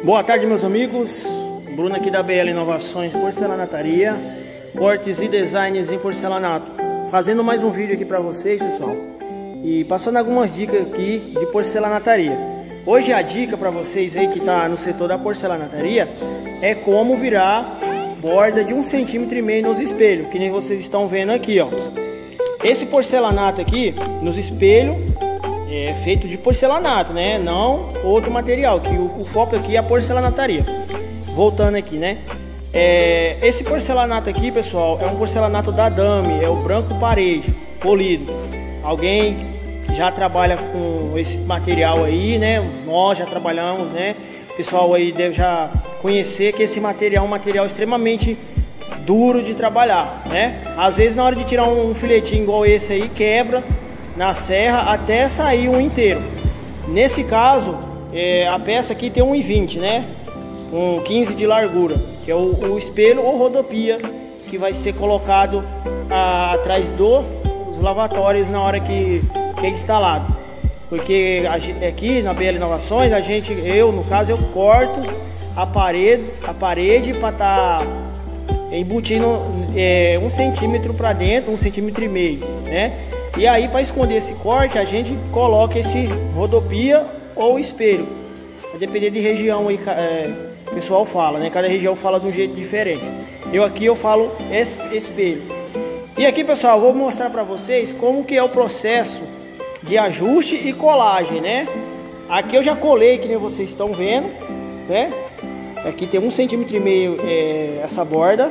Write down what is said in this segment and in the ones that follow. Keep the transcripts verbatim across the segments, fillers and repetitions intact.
Boa tarde, meus amigos. Bruno aqui da B L Inovações Porcelanataria, cortes e designs em porcelanato. Fazendo mais um vídeo aqui para vocês, pessoal, e passando algumas dicas aqui de porcelanataria. Hoje a dica para vocês aí que tá no setor da porcelanataria é como virar borda de um centímetro e meio nos espelhos, que nem vocês estão vendo aqui, ó. Esse porcelanato aqui nos espelhos é feito de porcelanato, né? Não outro material, que o, o foco aqui é a porcelanataria. Voltando aqui, né? É, esse porcelanato aqui, pessoal, é um porcelanato da Dami, é o branco parede, polido. Alguém que já trabalha com esse material aí, né? Nós já trabalhamos, né? O pessoal aí deve já conhecer que esse material é um material extremamente duro de trabalhar, né? Às vezes na hora de tirar um filetinho igual esse aí, quebra na serra até sair um inteiro. Nesse caso, é, a peça aqui tem um e vinte, né? Com quinze de largura, que é o, o espelho ou rodopia que vai ser colocado a, atrás dos lavatórios na hora que, que é instalado. Porque a, aqui na B L Inovações, a gente, eu no caso, eu corto a parede, a parede para estar tá embutindo é, um centímetro para dentro, um centímetro e meio, né? E aí, para esconder esse corte, a gente coloca esse rodopia ou espelho. Vai depender de região aí, é, o pessoal fala, né? Cada região fala de um jeito diferente. Eu aqui eu falo es, espelho. E aqui, pessoal, eu vou mostrar para vocês como que é o processo de ajuste e colagem, né? Aqui eu já colei, que nem vocês estão vendo, né? Aqui tem um centímetro e meio é, essa borda.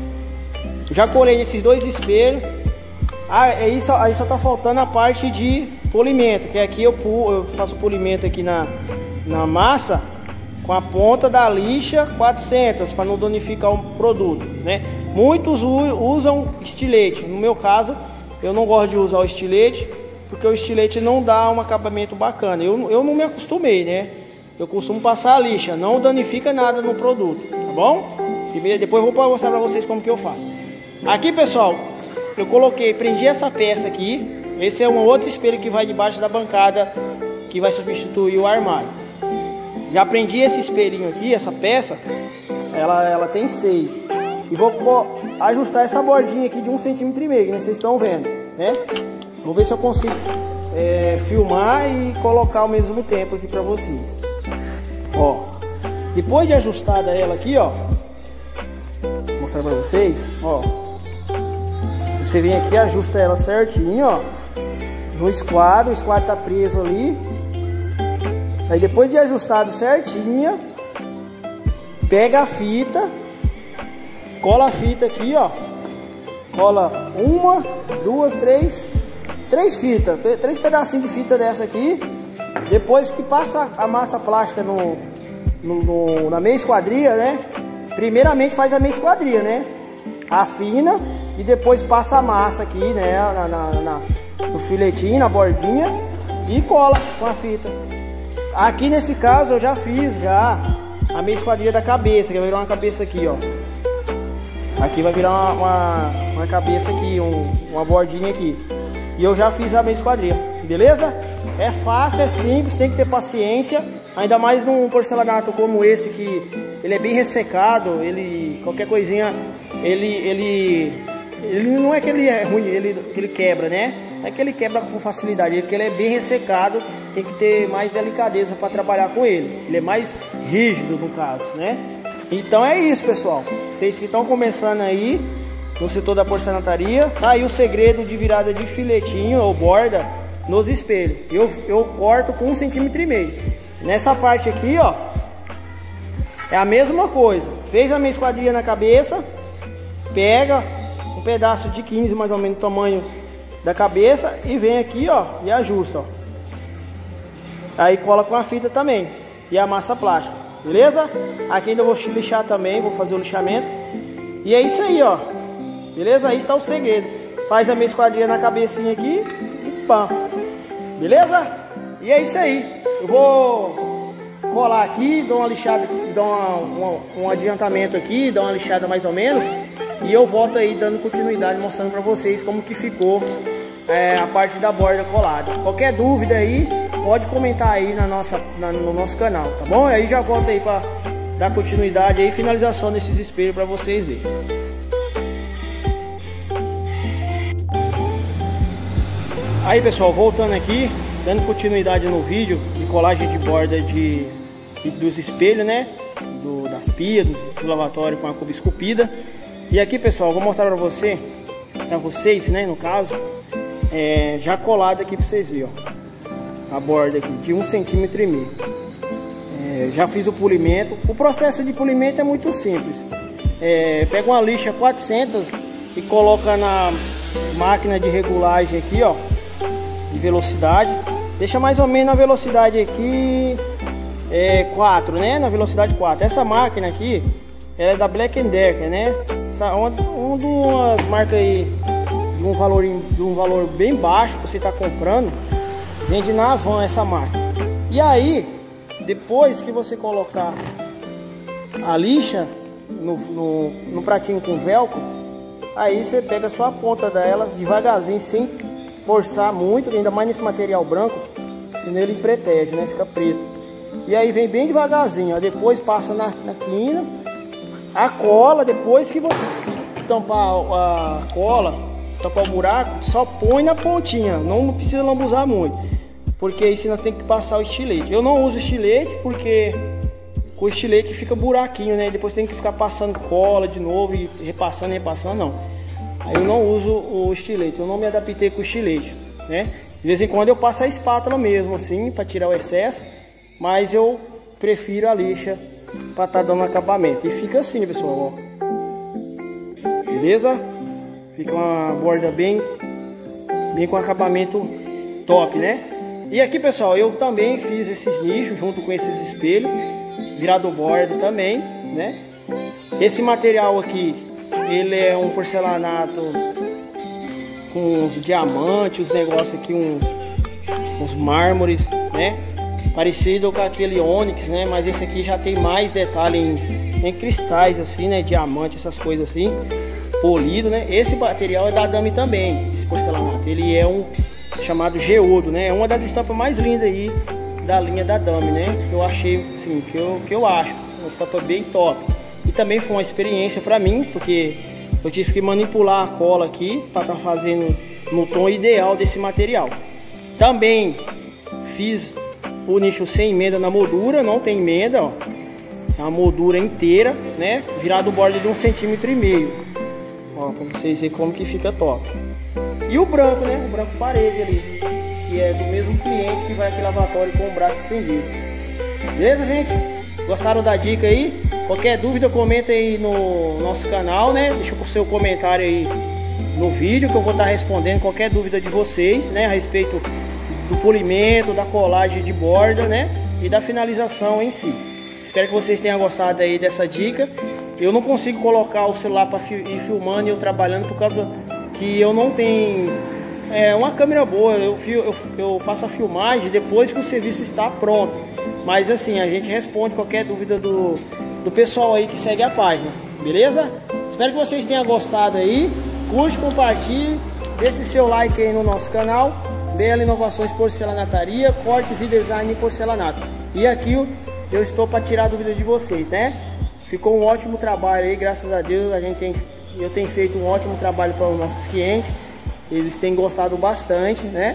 Já colei nesses dois espelhos. Ah, aí só, aí só tá faltando a parte de polimento, que aqui eu, eu faço polimento aqui na, na massa com a ponta da lixa quatrocentos para não danificar o produto, né? Muitos usam estilete. No meu caso, eu não gosto de usar o estilete porque o estilete não dá um acabamento bacana. Eu, eu não me acostumei, né? Eu costumo passar a lixa, não danifica nada no produto, tá bom? E depois eu vou mostrar para vocês como que eu faço. Aqui, pessoal, eu coloquei, prendi essa peça aqui. Esse é um outro espelho que vai debaixo da bancada, que vai substituir o armário. Já prendi esse espelhinho aqui, essa peça, ela, ela tem seis. E vou ajustar essa bordinha aqui de um centímetro e meio, que vocês estão vendo, né? Vou ver se eu consigo é, filmar e colocar ao mesmo tempo aqui pra vocês. Ó, depois de ajustada ela aqui, ó, vou mostrar pra vocês, ó. Você vem aqui, ajusta ela certinho, ó, no esquadro, o esquadro tá preso ali. Aí depois de ajustado certinho, pega a fita, cola a fita aqui, ó, cola uma, duas, três, três fitas, três pedacinhos de fita dessa aqui. Depois que passa a massa plástica no, no, no na meia esquadria, né? Primeiramente faz a meia esquadria, né? Afina e depois passa a massa aqui, né? Na, na, na, no filetinho, na bordinha, e cola com a fita. Aqui nesse caso eu já fiz já a meia esquadria da cabeça, que vai virar uma cabeça aqui, ó. Aqui vai virar uma, uma, uma cabeça aqui, um, uma bordinha aqui. E eu já fiz a meia esquadria, beleza? É fácil, é simples, tem que ter paciência. Ainda mais num porcelanato como esse, que ele é bem ressecado, ele, qualquer coisinha, ele, ele, ele não é que ele é ruim, ele, ele quebra, né? É que ele quebra com facilidade, porque ele é bem ressecado, tem que ter mais delicadeza para trabalhar com ele. Ele é mais rígido no caso, né? Então é isso, pessoal. Vocês que estão começando aí no setor da porcelanataria, tá aí o segredo de virada de filetinho ou borda nos espelhos. Eu, eu corto com um centímetro e meio. Nessa parte aqui, ó, é a mesma coisa. Fez a minha esquadria na cabeça, pega um pedaço de quinze mais ou menos o tamanho da cabeça e vem aqui, ó, e ajusta, ó. Aí cola com a fita também e a massa plástica, beleza? Aqui ainda vou lixar também, vou fazer o lixamento. E é isso aí, ó. Beleza? Aí está o segredo. Faz a minha esquadria na cabecinha aqui e pá. Beleza? E é isso aí. Eu vou colar aqui, dou uma lixada, dou uma, uma, um adiantamento aqui, dou uma lixada mais ou menos. E eu volto aí dando continuidade, mostrando para vocês como que ficou é, a parte da borda colada. Qualquer dúvida aí, pode comentar aí na nossa, na, no nosso canal, tá bom? Aí já volto aí para dar continuidade aí, finalização desses espelhos para vocês verem. Aí pessoal, voltando aqui, dando continuidade no vídeo de colagem de borda de, de dos espelhos, né? Do, das pias, do, do lavatório com a cuba esculpida. E aqui pessoal, vou mostrar para você, para vocês, né? No caso, é, já colado aqui para vocês verem, ó, a borda aqui de um centímetro e meio. É, já fiz o polimento. O processo de polimento é muito simples. É, pega uma lixa quatrocentos e coloca na máquina de regulagem aqui, ó, de velocidade. Deixa mais ou menos na velocidade aqui é, quatro, né? Na velocidade quatro. Essa máquina aqui ela é da Black and Decker, né? Essa, uma, uma das marcas aí de um valor, de um valor bem baixo que você está comprando. Vende na Havan essa máquina. E aí, depois que você colocar a lixa no, no, no pratinho com velcro, aí você pega só a ponta dela devagarzinho, sem forçar muito, ainda mais nesse material branco, senão ele protege, né? Fica preto. E aí vem bem devagarzinho, ó. Depois passa na, na quina, a cola, depois que você tampar a cola, tampar o buraco, só põe na pontinha, não, não precisa lambuzar muito, porque aí senão tem que passar o estilete. Eu não uso estilete porque com o estilete fica buraquinho, né? Depois tem que ficar passando cola de novo e repassando, repassando, não. Aí eu não uso o estilete, eu não me adaptei com o estilete, né? De vez em quando eu passo a espátula mesmo, assim, para tirar o excesso, mas eu prefiro a lixa para estar tá dando acabamento. E fica assim, pessoal, ó. Beleza? Fica uma borda bem, bem com acabamento top, né? E aqui, pessoal, eu também fiz esses nichos junto com esses espelhos, virado borda também, né? Esse material aqui, ele é um porcelanato com uns diamantes, os negócios aqui, um, uns mármores, né? Parecido com aquele ônix, né? Mas esse aqui já tem mais detalhe em, em cristais, assim, né? Diamante, essas coisas assim, polido, né? Esse material é da Dami também, esse porcelanato. Ele é um chamado geodo, né? É uma das estampas mais lindas aí da linha da Dami, né? Que eu achei, assim, que eu, que eu acho uma estampa bem top. E também foi uma experiência para mim, porque eu tive que manipular a cola aqui para estar tá fazendo no tom ideal desse material. Também fiz o nicho sem emenda na moldura, não tem emenda, ó. É uma moldura inteira, né? Virado borda de um centímetro e meio. Ó, para vocês verem como que fica top. E o branco, né? O branco parede ali, que é do mesmo cliente que vai aqui lavatório com o braço estendido. Beleza, gente? Gostaram da dica aí? Qualquer dúvida, comenta aí no nosso canal, né? Deixa o seu comentário aí no vídeo, que eu vou estar respondendo qualquer dúvida de vocês, né? A respeito do polimento, da colagem de borda, né? E da finalização em si. Espero que vocês tenham gostado aí dessa dica. Eu não consigo colocar o celular para ir filmando e eu trabalhando por causa que eu não tenho é, uma câmera boa. Eu, eu, eu faço a filmagem depois que o serviço está pronto. Mas assim, a gente responde qualquer dúvida do, do pessoal aí que segue a página, beleza? Espero que vocês tenham gostado aí. Curte, compartilhe, deixe seu like aí no nosso canal. B L Inovações Porcelanataria, cortes e design em porcelanato. E aqui eu estou para tirar a dúvida de vocês, né? Ficou um ótimo trabalho aí, graças a Deus. A gente tem, eu tenho feito um ótimo trabalho para os nossos clientes. Eles têm gostado bastante, né?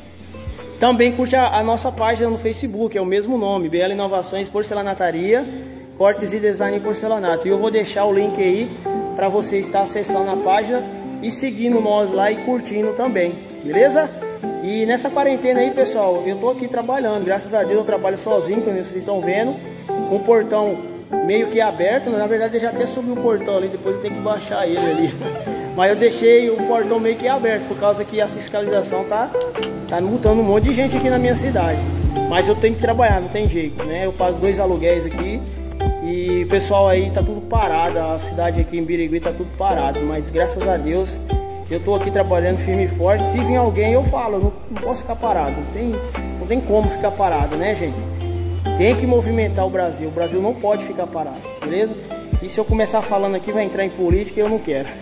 Também curte a, a nossa página no Facebook, é o mesmo nome, B L Inovações Porcelanataria, cortes e design em porcelanato. E eu vou deixar o link aí para você estar acessando a página e seguindo nós lá e curtindo também, beleza? E nessa quarentena aí, pessoal, eu tô aqui trabalhando, graças a Deus eu trabalho sozinho, como vocês estão vendo, com o portão meio que aberto. Na verdade eu já até subi o portão ali, depois eu tenho que baixar ele ali. Mas eu deixei o portão meio que aberto, por causa que a fiscalização tá, tá multando um monte de gente aqui na minha cidade. Mas eu tenho que trabalhar, não tem jeito, né? Eu pago dois aluguéis aqui e o pessoal aí tá tudo parado, a cidade aqui em Birigui tá tudo parado. Mas graças a Deus eu tô aqui trabalhando firme e forte. Se vir alguém eu falo, eu não, não posso ficar parado, não tem, não tem como ficar parado, né, gente? Tem que movimentar o Brasil, o Brasil não pode ficar parado, beleza? E se eu começar falando aqui vai entrar em política e eu não quero.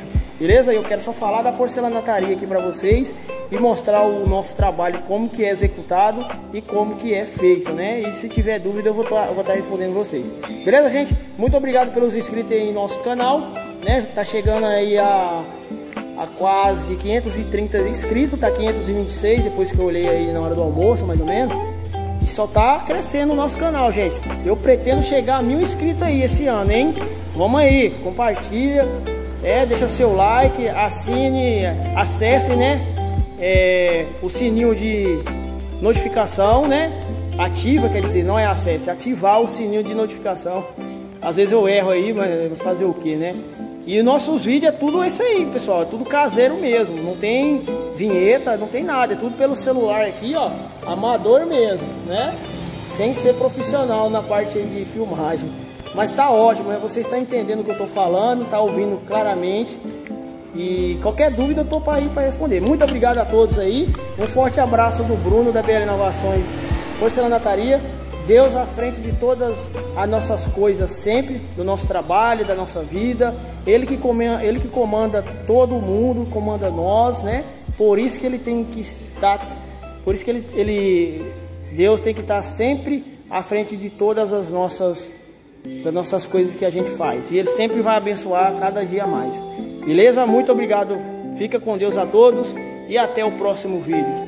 beleza? Eu quero só falar da porcelanataria aqui para vocês e mostrar o nosso trabalho, como que é executado e como que é feito, né? E se tiver dúvida eu vou estar tá respondendo vocês, beleza, gente? Muito obrigado pelos inscritos aí em nosso canal, né? Tá chegando aí a, a quase quinhentos e trinta inscritos, tá quinhentos e vinte e seis depois que eu olhei aí na hora do almoço, mais ou menos. E só tá crescendo o nosso canal, gente. Eu pretendo chegar a mil inscritos aí esse ano, hein? Vamos aí, compartilha, é, deixa seu like, assine, acesse, né? É, o sininho de notificação, né? Ativa, quer dizer, não é acesse, ativar o sininho de notificação. Às vezes eu erro aí, mas fazer o que, né? E nossos vídeos é tudo isso aí, pessoal, é tudo caseiro mesmo, não tem vinheta, não tem nada, é tudo pelo celular aqui, ó, amador mesmo, né? Sem ser profissional na parte de filmagem. Mas tá ótimo, né? Você está entendendo o que eu tô falando, tá ouvindo claramente. E qualquer dúvida eu tô para ir para responder. Muito obrigado a todos aí. Um forte abraço do Bruno da B L Inovações Porcelanataria. Deus à frente de todas as nossas coisas sempre, do nosso trabalho, da nossa vida. Ele que comanda, ele que comanda todo mundo, comanda nós, né? Por isso que ele tem que estar, por isso que ele, ele Deus tem que estar sempre à frente de todas as nossas das nossas coisas que a gente faz. E ele sempre vai abençoar cada dia mais. Beleza? Muito obrigado. Fica com Deus a todos e até o próximo vídeo.